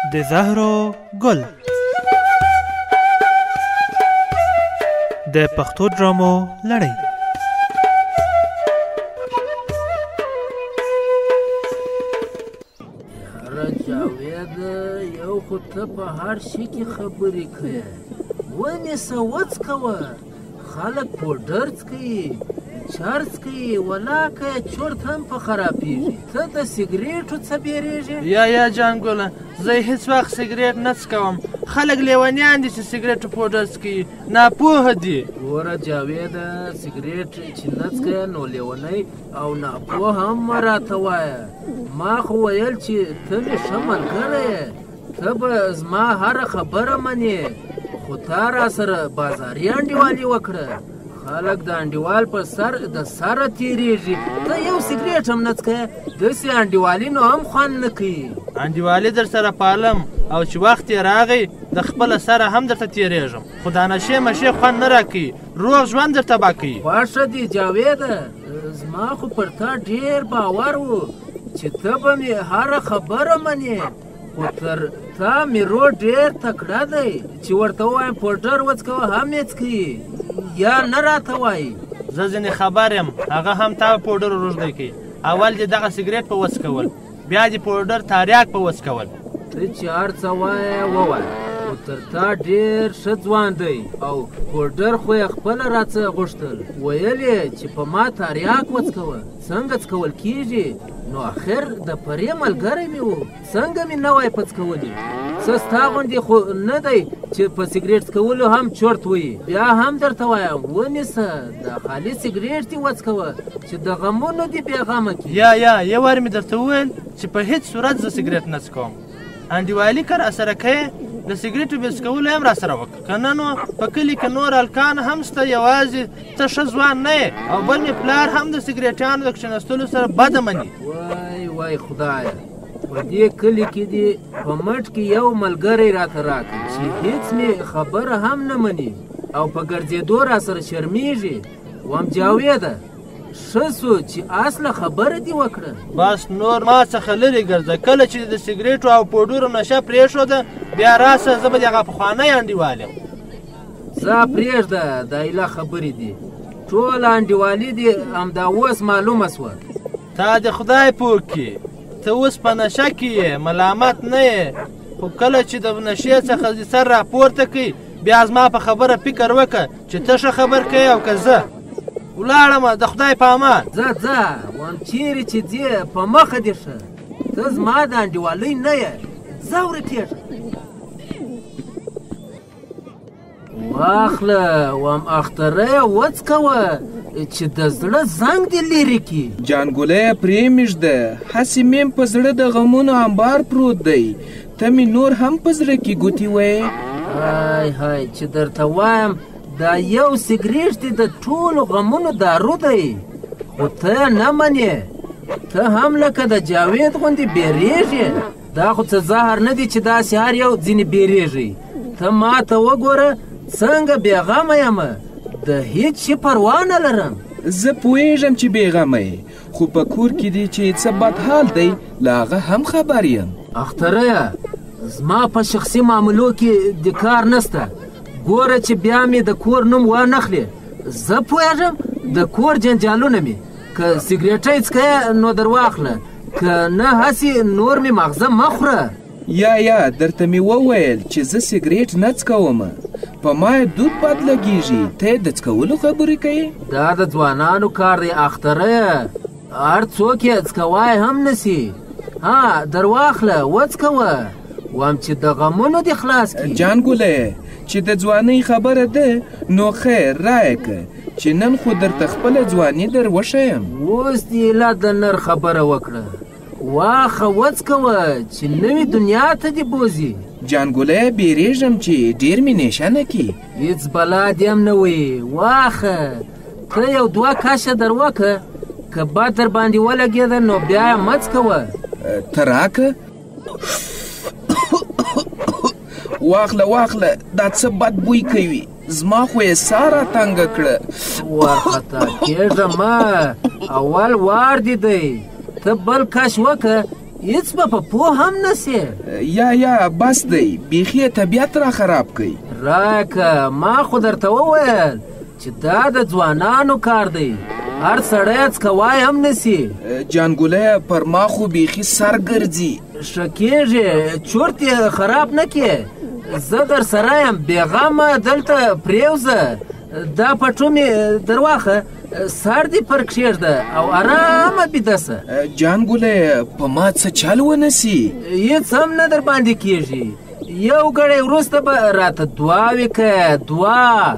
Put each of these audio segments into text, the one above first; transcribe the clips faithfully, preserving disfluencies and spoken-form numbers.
د زهرو ګل د پښتو ډرامو لړۍ. یاره جاوید، یو خو ته په هر شي کې خبرې کوې، ونیسه وڅکوه. خلک پوډر څکوي، چرس کوي، ولاکه چورت هم په خرابېږي. ته د سګریټو څه بیریږي؟ یا یا جانګله، زه هیڅ وخت سګریټ نه څکوم. خلک لیونیان دي چې سګریټ پوډر څکوي، ناپوهه دي. ګوره جاویده، سګریټ چې نه څکوې نو لیونی او ناپوه هم مه راته وایه. ما خو ویل چې ته مې ښه ملګری یې، ته به زما هره خبره منې، خو تا را سره بازاري انډیوالي وکړه. خلک د انډیوال په سر د سره تېرېږي، ته یو سګریټ هم نه څکوې، داسې انډیوالي نو هم خوند نه کوي. انډیوالي در سره پالم او چې وخت یې راغی د خپله سره هم درته تېرېږم، خو دا نشې مشې خوند نه راکوي، روغ ژوند در تباه کوي. خوښه دي جاویده، زما خو پر تا ډېر باور و چې ته به مې هره خبره منې، خو تر تا میرو ډېر تکړه دی چې ورته ووایم پوډر وڅکوه هم یې څکوي، یا نه راته وایي. زه ځینې خبر یم، هغه هم تا پوډر روږدی کوي. اول دې دغه سګریټ په وڅکول، بیا دې پوډر تاریاک په وڅکول. ته چې هر څه وایې ووایه، خو تر تا ډېر ښه ځوان دی او پوډر خو یې خپله راڅه غوښتل. ویل یې چې په ما تاریاک وڅکوه، څنګه څکول کېږي؟ نو اخر د پرې ملګری مې و، څنګه مې نه وای په څکولي. څه ستا غوندې خو نه دی چې په سګریټ څکولو هم چورت وایي. بیا هم درته وایم ونیسه، دا خالي سګریټ دې وڅکوه چې د غمونو دې بېغمه کړي. یا یا یو وار مې درته وویل چې په هېڅ صورت زه سګریټ نه څکوم. انډیوالي که راسره کوې، د سګریټو بې څکولو هم راسره وکړه، که نه نو په کلي کې نور هلکان هم شته، یوازې ته ښه ځوان نه یې. او بل مې پلار هم د سګریټیانو د کښېنستلو سره بده مني. وای وای خدایه، په دې کلي کې دې په مټ کې یو ملګری راته راکړي چې هېڅ مې خبره هم نه مني او په ګرځېدو راسره شرمېږي. وایم جاویده، ښه سو چې اصله خبره دې وکړه. بس نور ما څخه لرې ګرځه. کله چې د سګریټو او پوډرو نشه پرېښوده، بیا راسه، زه به د هغه پخوانی انډیوال یم. ځه پرېږده، دا ایله خبرې دي، ټوله انډیوالي دې همدا اوس معلومه سوه. تا د خدای پوه کړي، ته اوس په نشه کې یې، ملامت نه یې، خو کله چې د نشې څخه دې سر راپورته کوي، بیا زما په خبره فکر وکړه چې ته ښه خبر کوې او که زه. ولاړمه، د خدای په امان. ځه ځه، وایم چیرې چې ځې په مخه دې ښه، ته زما د انډیوالۍ نه یې، ځه ورټېږه. واخله، وایم اختره یې وڅکوه چې د زړه زنګ دې لرې کړي. جانګله یې پرېمېږده، هسې مې په زړه د غمونو انبار پروت دی، ته مې نور هم په زړه کې ګوتې وایې. های های، چې درته وایم دا یو سګریټ دې د ټولو غمونو دارو دی، خو ته نه منې. ته هم لکه د جاوید غوندې بیریږې. دا خو څه زهر نه دی چې داسې هر یو ځینې بیریږي. ته ما ته وګوره څنګه بېغمه یمه، د هیڅ شي پروا نه لرم. زه پوهېږم چې بېغمه یې، خو په کور کې دی چې څه بد حال دی، له هغه هم خبر یم. اختره، زما په شخصي معاملو کې د کار نسته. ګوره چې بیا مې د کور نوم وانخلې. زه پوهېږم د کور جنجالونه مې، که سګریټۍ څکوې نو در واخله، که نه هسې نور مې مغزه مه خوره. یا یا درته مې وویل چې زه سګریټ نه څکومه، په ما یې دود بد لګېږي، ته یې د څکولو خبرې کوې؟ دا د ځوانانو کار دی اختره، هر څوک یې څکوای هم نسي. ها در واخله وڅکوه، وایم چې د غمونو دې خلاص کړي. جانګله چې د ځوانۍ خبره ده، نو خیر رایه که چې نن خو درته خپله ځواني در وښیم. اوس دې لا د نر خبره وکړه، واخه وڅکوه چې نوې دنیا ته دې بوځي. جانګله بیریږم چې ډېر مې نیشه نه کړي. هېڅ بلا دې هم نه وي، واخه ته یو دوه کاشه در وکړه، که باد در باندې ولګېده نو بیا یې مه څکوه. ته راکه، واخله واخله، دا څه بد بوی کوي، زما خو یې سا راتنګه کړه. وارخطا کېږه مه، اول وار دې دی، ته بل کش وکړه هیڅ به په پوه هم نسې. یا یا بس دی، بیخي طبیعت را خراب کوي. راکه ما خو درته وویل چې دا د ځوانانو کار دی، هر سړی څکوای هم نسی. جانګوله پر ما خو بیخي سر ګرځي. ښه کېږي، چورت یې خراب نه کې. زه در سره یم، بېغمه دلته پرېوځه. دا پټو مې در واخه، سر دې پر کښېږده او ارامه بیده سه. جانګوله په ما څه چل ونسي؟ هېڅ هم نه در باندې کېږي. یو ګړی وروسته به راته دعا وکړه، دعا.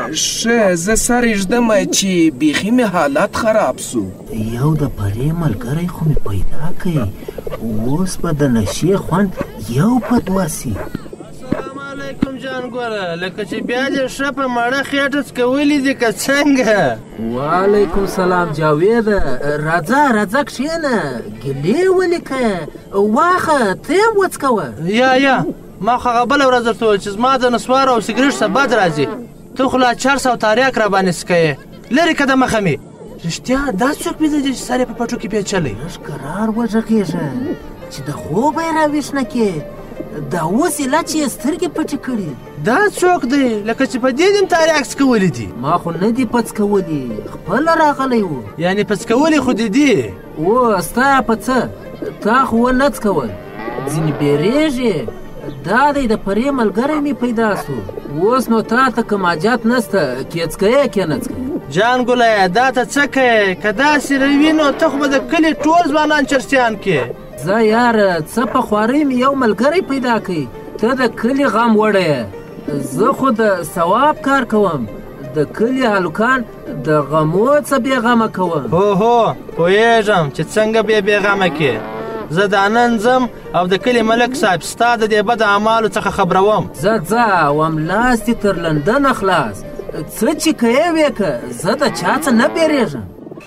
ښه زه سر ایږدمه چې بیخي مې حالت خراب سو. یو د پرې ملګری خو مې پیدا کړی، اوس به د نشې خوند یو په دوه سي. السلام علیکم جانګوله، لکه چې بیا دې ښه په مړه خېټه څکولي دي که څنګه؟ وعلیکم سلام جاویده، راځه راځه کښېنه، ګیلې ولیکه، واخه ته هم وڅکوه. یا یا ما خو هغه بله ورځ درته وویل چې زما د نسوار او سګرېټ څه بد راځي، ته خو لا چرس او تاریاک را باندې څکوې. لرې که د مخه مې. رښتیا دا څوک پېژنې چې سر یې په پټو کې پیچلی؟ لږ کرار وږغېږه چې د خوبه یې راویښ نه کې. دا اوس یې لا چې یې سترګې پټې کړي. دا څوک دی لکه چې په دې دې م تاریاک څکولی دي؟ ما خو نه دي پڅکولي، خپله راغلی و. یعنې پڅکولي خو دې دي؟ او ستا په څه؟ تا خو ونه څکول، ځینې بیریږې. دا دی د پرې ملګری مې پیدا سو، اوس نو تا ته کوم حاجت نسته، کې څکوې کې نه څکوې. جانګوله دا ته څه کوې؟ که داسې روي نو ته خو به د کلي ټول ځوانان چرسیان کې. زه یاره څه په خوارۍ مې یو ملګری پیدا کړي، ته د کلي غم وړی یې. زه خو د ثواب کار کوم، د کلي هلکان د غمو څه بېغمه کوم. هو هو پوهېږم چې څنګه بې بېغمه کې. زه دا نن ځم او د کلي ملک صاحب ستا د دې بد اعمالو څخه خبروم. زه ځه وملاس دې تر لندنه خلاص، څه چې کوې وکړه، زه د چا څه نه بیریږم.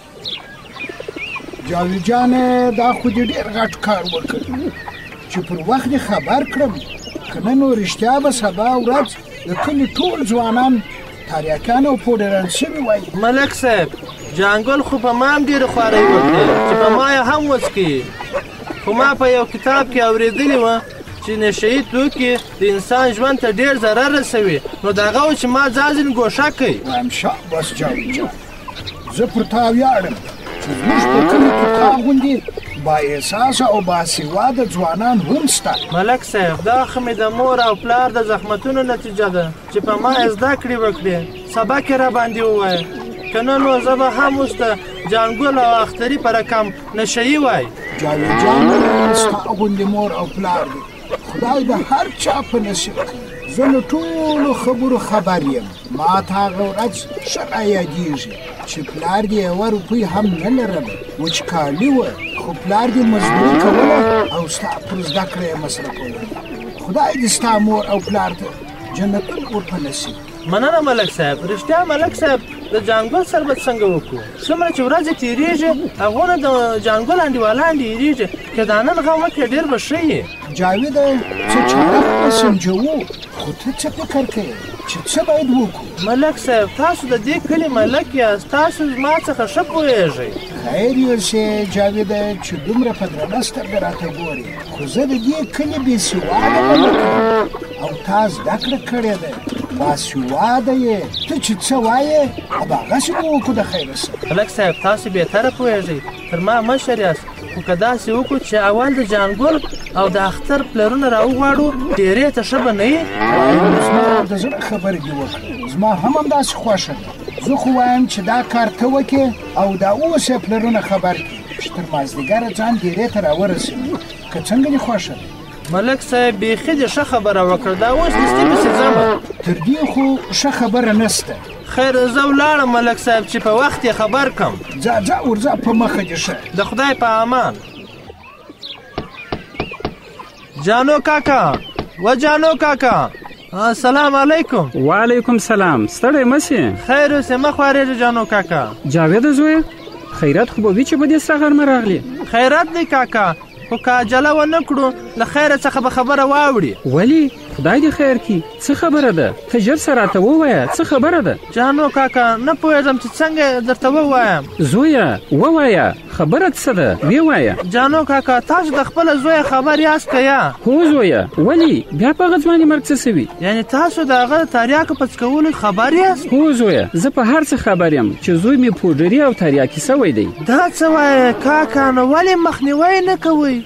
جاوید جانې دا خو دې ډېر غټ کار وکړ چې پر وخت دې خبر کړم، که نه نو رښتیا به سبا ورځ د کلي ټول ځوانان تاریاکان او پوډران شوي وای. ملک صاحب جانګل خو په ما هم ډېرې خوارۍ وکړې چې په ما یې هم وڅکي. خو ما په یو کتاب کې اورېدلي وه چې نشهیي توکي د انسان ژوند ته ډېر ضرر رسوي، نو د هغه و چې ما ځان ځینې ګوښه کوي. وایم شاباس جاوید جان، زه پر تا ویاړم چې زموږ په کلي کې تا غوندې با احساسه او باسواده ځوانان هم شته. ملک صاحب دا خو مې د مور او پلار د زحمتونو نتیجه ده چې په ما یې زده کړې وکړې، سبق یې را باندې ووایه. که نه نو زه به هم اوس د جانګل او اختري په رقم نشهیي وای. جاوید جان ستا غوندې مور او پلار دی، خدای د هر چا په نصیب کړي. زه له ټولو خبرو خبر یم. ما ته هغه ورځ ښه رایادېږي چې پلار دې یوه روپۍ هم نه لرله، وچکالي وه، خو پلار دې مزدوري کوله او ستا پر زده کړه یې مصرفوله. خدای دې ستا مور او پلار ته جنتونه ورپه نصیب. مننه ملک صاحب. رښتیا ملک صاحب د جانګل سر به څنګه وکړو؟ څومره چې ورځې تېرېږي هغونه د جانګل انډیوالان ډېرېږي، که دا نن غم وکړې ډېر به ښه یې. جاویده څه چاره خو سنجوو، خو ته څه فکر کوې چې څه باید وکړو؟ ملک صاحب تاسو د دې کلي ملک یاست، تاسو زما څخه ښه پوهېږئ. خیر یوسې جاویده چې دومره په درنه سترګه راته ګورې، خو زه د دې کلي بېسواده ملک یم او تا زده کړه کړې ده، باسواده یې. ته چې څه وایې هماغسې به وکړو د خیره سره. ملک صاحب تاسو بهتره پوهېږئ، تر ما مشر یاست، خو که داسې وکړو چې اول د جانګل او د اختر پلرونه را وغواړو ډېرې ته ښه به نه یې؟ وایم زما د زړه خبرې دې وکړه، زما هم همداسې خوښه ده. زه خو وایم چې دا کار ته وکړې او دا اوس یې پلرونه خبر کړي چې تر مازدیګره ځان ډېرې ته راورسوي. که څنګه دې خوښه ده؟ ملک صاحب بیخي دې ښه خبره وکړه، دا اوس دستي پسې ځمه. تر دې خو ښه خبره نسته. خیر زه ولاړم ملک صاحب چې په وخت یې خبر کم. ځه ځه ورځه په مخه دې ښه. د خدای په امان. جانو کاکا و جانو کاکا السلام علیکم. وعلیکم سلام. ستړی مسې؟ خیر اوسې مه خوارېږه جانو کاکا. جاویده زویه خیرات خو به وي چې په دې سره غرمه راغلې؟ خیرات دی کاکا، خو که عجله ونه کړو له خیره څخه به خبره واوړي. ولې خدای دې خیر کړي. څه خبره ده؟ ته ژر سره راته ووایه څه خبره ده؟ جانو کاکا نه پوهېږم چې څنګه درته ووایم. زویه ووایه خبره څه ده ویې وایه. جانو کاکا تاسو د خپله زویه خبر یاست که یا؟ هو زویه. ولې بیا په هغه ځواني مرګ څه سوي؟ یعنې تاسو د هغه د تریاکو په څکولو خبر یاست؟ هو زویه زه په هر څه خبر یم چې زوی مې پوډري او تریاکي سوی دی. دا څه وایې کاکا نو ولې مخنیوی نه کوئ؟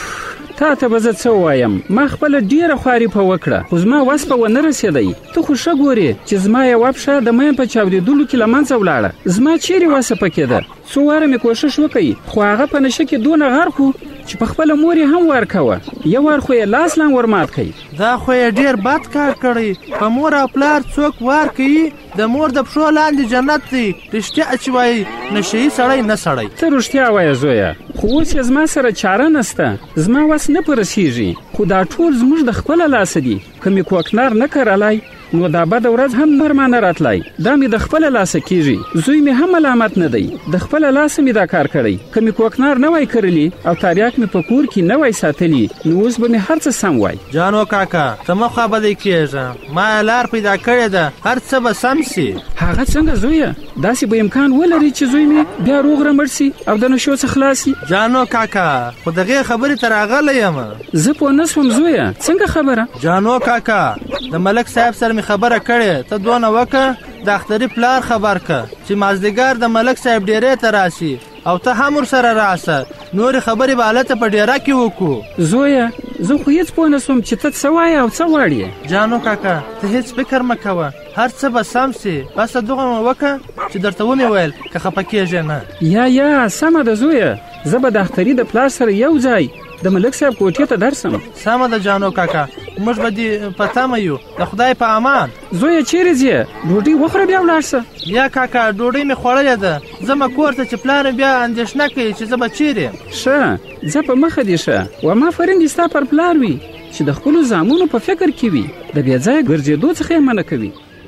تا ته به زه څه ووایم؟ ما خپله ډېره خواري په وکړه خو زما وس په ونه رسېدی. ته خو ښه ګورې چې زما یوه پښه د مین په چاودېدلو کې له منځه ولاړه. زما چیرې وسه پکې ده؟ څو واره مې کوښښ وکړي خو هغه په نشه کې دونه غرق و چې په خپله مور یې هم وار کوه. یو وار خو یې لاس لان ورمات کوي. دا خو یې ډېر بد کار کړی. په مور او پلار څوک وار کوي د مور د پښو لاندې جنت دی. رښتیا چې وایي نشهیي سړی نه سړی. ته رښتیا وایه زویه خو اوس یې زما سره چاره نسته. زما وس نه پرسیږي خو دا ټول زموږ د خپله لاسه دي. که مې کوکنار نه کرلی نو دا بده ورځ هم بر ما نه راتلی. دا مې د خپله لاسه کیږي. زوی مې هم ملامت نه دی. د خپله لاسه مې دا کار کړی. که مې کوکنار نه وای کرلی او تریاک مې په کور کې نه وای ساتلی نو اوس به مې هر څه سم وای. جانو کاکا ته مه خوابدی کېږه. ما لار پیدا کړې ده هر څه به سم سي. هغه څنګه زویه؟ داسې به امکان ولري چې زوی مې بیا روغ رمړ سي او د نشو څخه خلاص سي؟ جانو کاکا خو دغې خبرې ته راغلی یم. زه پوه نه سوم زویه څنګه خبره؟ جانو کاکا د ملک صاحب سره مې خبره کړې ته دونه وکه د اختري پلار خبر که چې مازدیګر د ملک صاحب ډیرې ته راسي او ته هم ورسره راسه. نورې خبرې به هلته په ډیره کې وکړو. زویه زه خو هېڅ پوه نه سوم چې ته څه وایې او څه غواړې. جانو کاکا ته هېڅ فکر مه کوه هر څه به سم سي. بس دغه مه وکه چې درته ومې ویل که خفه کېږې نه. یا یا سمه ده زویه زه به د اختري د پلار سره یو ځای د ملک صاحب کوټې ته درسم. سمه ده جانو کاکا موږ به دې په تمه یو. د خدای په امان. زویه چیرې ځې؟ ډوډۍ وخوره بیا ولاړ شه. یا کاکا ډوډۍ مې خوړلې ده. ځمه کور ته چې پلار بیا اندېښنه کوي چې زه به چیرې. ښه ځه په مخه دې شه. و ما فرین دې ستا پر پلار وي چې د خپلو زامنو په فکر کې وي د بې ځایه ګرځېدو څخه یې منع کوي.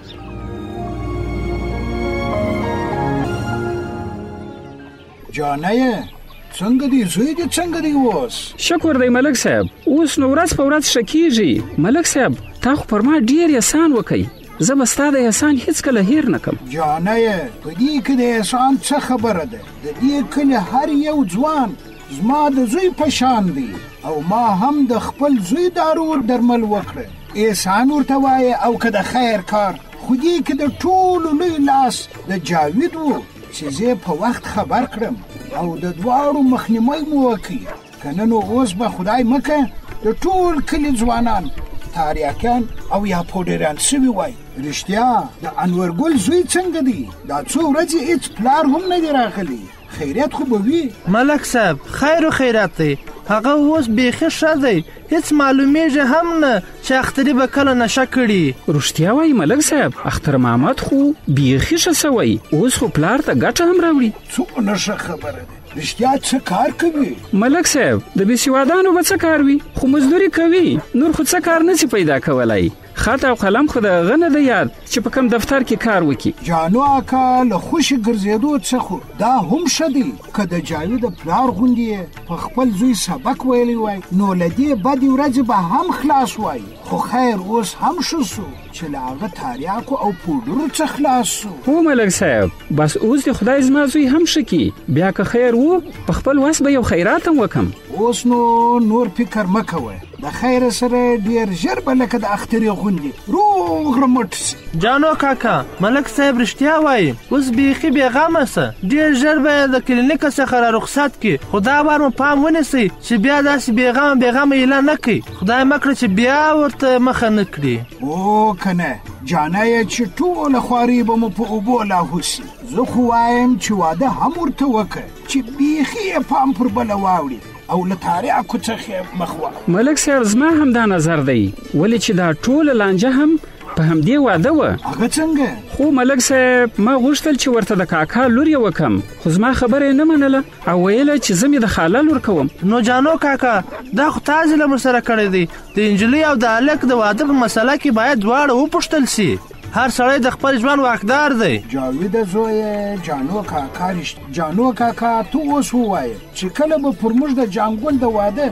جانیه څنګه دی زوی دې څنګه دی اوس؟ شکر دی ملک صاحب اوس نو ورځ په ورځ ښه کېږي. ملک صاحب تا خو پر ما ډېر احسان وکړئ. زه به ستا د احسان هېڅکله هیر نه کړم. جانیه په دې کې د احسان څه خبره ده؟ د دې کلي هر یو ځوان زما د زوی په شان دی او ما هم د خپل زوی دارو درمل وکړه. احسان ورته وایه او که د خیر کار. خو دې کې د ټولو لوی لاس د جاوید و چې زه په وخت خبر کړم او د دواړو مخنیوی مو وکړي. که نه نو اوس به خدای مکه د ټول کلي ځوانان تاریاکان او یا پوډران سوي وای. رښتیا د انورګل زوی څنګه دی؟ دا څو ورځې هېڅ پلار هم نه دی راغلی. خیریت خو به وي؟ ملک صاحب خیر و خیرات دی. هغه اوس بیخي ښه دی. هېڅ معلومیږي هم نه چې اختري به کله نشه کړي. رښتیا وایي ملک صاحب اختر محمد خو بیخي ښه سوی. اوس خو پلار ته ګټه هم راوړي. څومره ښه خبره ده. رښتیا څه کار کوي؟ ملک صاحب د بېسوادانو به څه کار وي خو مزدوري کوي. نور خو څه کار نشي پیدا کولی. خط او قلم خو د هغه نه دی یاد چې په کوم دفتر کې کار وکړي. جانو اکا له خوشي ګرځېدو څخه دا هم ښه دی. که د جاوید پلار غوندې په خپل زوی سبق ویلی وای نو له دې بدې ورځې به هم خلاص وای. خو خیر اوس هم ښه سو چې له هغه تاریاکو او پوډرو څخه خلاص سو. هو ملک صاحب بس اوس د خدای زما زوی هم ښه کي. بیا که خیر و په خپل وس به یو خیرات هم وکم. اوس نو نور فکر مه کوه. د خیر سره ډېر ژر به لکه د اخترې غوندې روغ رمټ سي. جانو کاکا ملک صاحب رښتیا وایي اوس بیخي بېغمه سه. ډېر ژر به د کلینیکه څخه را رخصت کړي. خو دا وار مو پام ونیسئ چې بیا داسې بېغمه بېغمه ایله نه کوي. خدای مه کړه چې بیا ورته مخه نه کړي. او که نه جانیه چې ټوله خواري به مو په اوبو لاهو سي. زه خو وایم چې واده هم ورته وکړه چې بیخي یې پام پر بله واوړي او له تاریاکو څخه مخ واړوي. ملک صاحب زما هم دا نظر دی. ولې چې دا ټوله لانجه هم په همدې واده وه. هغه څنګه؟ خو ملک صاحب ما غوښتل چې ورته د کاکا لور یې وکم خو زما خبره یې نه منله او ویله چې زه مې د خاله لور کوم. نو جانو کاکا دا خو تا ظلم ورسره کړی دی. د نجلۍ او د هلک د واده په مسله کې باید دواړه وپوښتل سي. هر سړی د خپل ژوند واکدار دی. جاوید زویه جانو کاکا رشت جانو کاکا تو اوس ووایه چې کله به پر موږ د جانګل د واده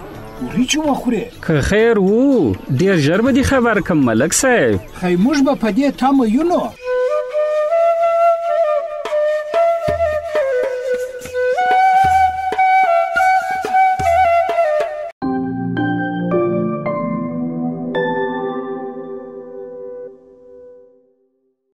وریجې وخورې؟ که خیر وو ډېر ژر به دې خبر کم ملک صاحب. خی موږ به په دې تمه یو نو